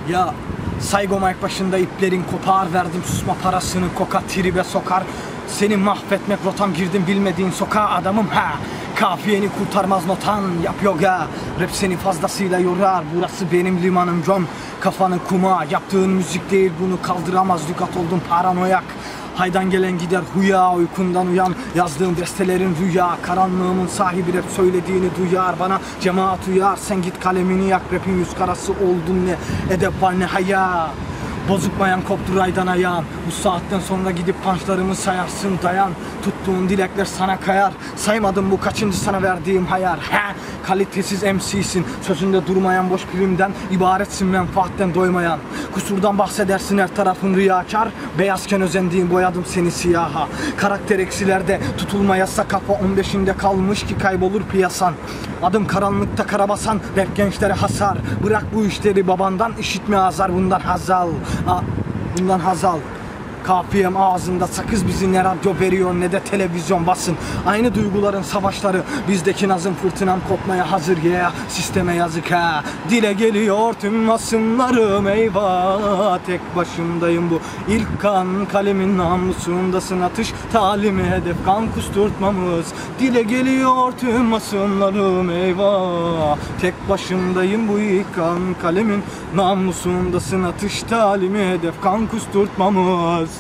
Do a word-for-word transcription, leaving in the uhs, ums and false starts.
Ya Saygo mic başında iplerin kopar, verdim susma parasını koka tribe sokar. Seni mahvetmek rotam, girdim bilmediğin sokağa adamım ha. Kafiyeni kurtarmaz notan, yap yoga. Rap seni fazlasıyla yorar, burası benim limanım John. Kafanı kuma, yaptığın müzik değil, bunu kaldıramaz. Lügat oldum paranoyak. Haydan gelen gider huya, uykundan uyan. Yazdığım bestelerin rüya, karanlığımın sahibi rap söylediğini duyar. Bana cemaat uyar, sen git kalemini yak. Rapin yüz karası oldun, ne edep var ne haya. Bozuk bayan koptu raydan ayağım. Bu saatten sonra gidip punchlarımı sayarsın, dayan. Tuttuğun dilekler sana kayar. Saymadım bu kaçıncı sana verdiğim hayal. He, kalitesiz M C'sin, sözünde durmayan boş primden ibaretsin, menfaatten doymayan. Kusurdan bahsedersin, her tarafın riyakar. Beyazken özendiğim boyadım seni siyaha. Karakter eksilerde tutulmayasa kafa on beşinde kalmış ki kaybolur piyasan. Adım karanlıkta karabasan, rap gençlere hasar. Bırak bu işleri babandan, işitme azar, bundan hazal. A bundan hazal. Kafiyem ağzında sakız, bizi ne radyo veriyor ne de televizyon basın. Aynı duyguların savaşları, bizdeki nazım fırtınam kopmaya hazır ya. Yeah. Sisteme yazık ha. Dile geliyor tüm asımlarım, eyvah. Tek başımdayım, bu ilk kan kalemin namusundasın. Atış talimi hedef, kan kusturtmamız. Dile geliyor tüm asımlarım, eyvah. Tek başımdayım, bu ilk kan kalemin namusundasın. Atış talimi hedef, kan kusturtmamız.